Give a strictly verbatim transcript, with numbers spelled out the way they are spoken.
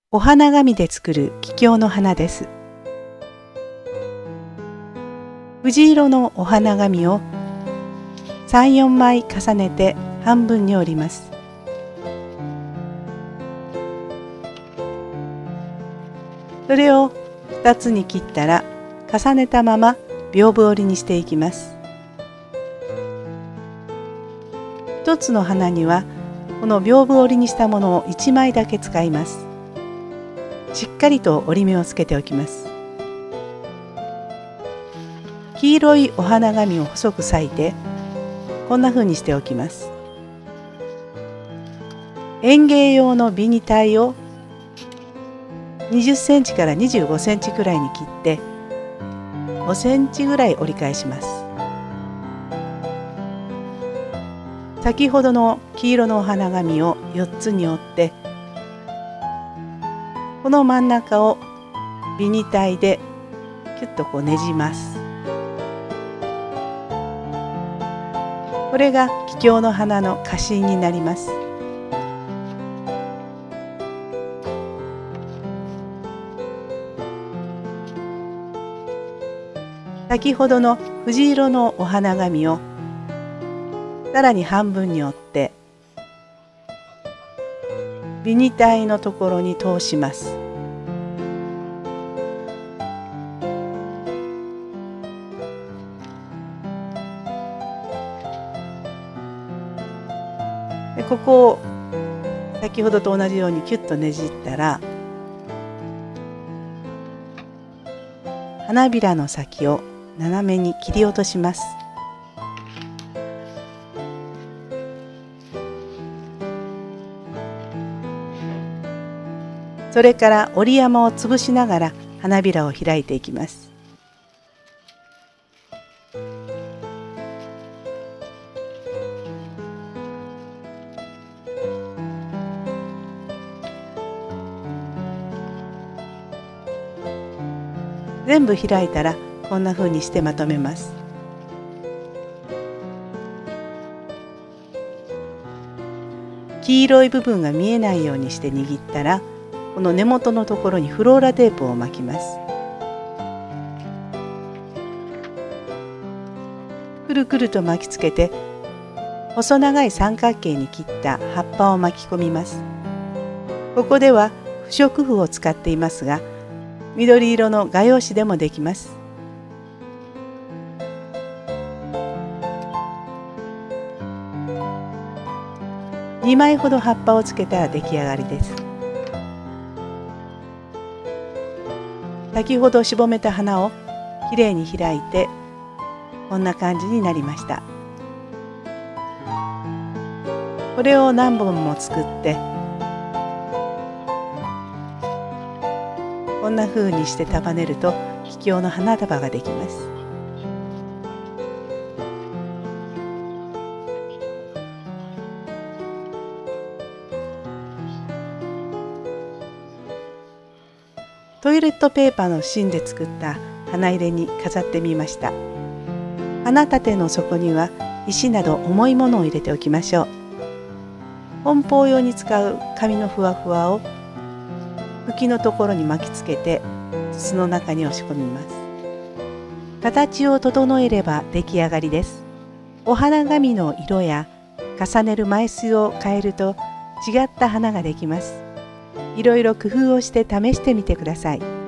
お花紙で作る桔梗の花です。藤色のお花紙をさん、よんまい重ねて半分に折ります。それをふたつに切ったら重ねたまま屏風折りにしていきます。ひとつの花にはこの屏風折りにしたものをいちまいだけ使います。しっかりと折り目をつけておきます。黄色いお花紙を細く裂いてこんな風にしておきます。園芸用のビニタイをにじゅっセンチからにじゅうごセンチくらいに切ってごセンチぐらい折り返します。先ほどの黄色のお花紙をよっつに折ってこの真ん中をビニタイでキュッとこうねじます。これが桔梗の花の花芯になります。先ほどの藤色のお花紙をさらに半分に折ってビニタイのところに通します。でここを先ほどと同じようにキュッとねじったら花びらの先を斜めに切り落とします。それから折り山を潰しながら花びらを開いていきます。全部開いたらこんな風にしてまとめます。黄色い部分が見えないようにして握ったらこの根元のところにフローラテープを巻きます。くるくると巻きつけて細長い三角形に切った葉っぱを巻き込みます。ここでは不織布を使っていますが緑色の画用紙でもできます。にまいほど葉っぱをつけたら出来上がりです。先ほどしぼめた花をきれいに開いてこんな感じになりました。これを何本も作ってこんな風にして束ねると桔梗の花束ができます。トイレットペーパーの芯で作った花入れに飾ってみました。花立ての底には石など重いものを入れておきましょう。梱包用に使う紙のふわふわを茎のところに巻きつけて筒の中に押し込みます。形を整えれば出来上がりです。お花紙の色や重ねる枚数を変えると違った花ができます。いろいろ工夫をして試してみてください。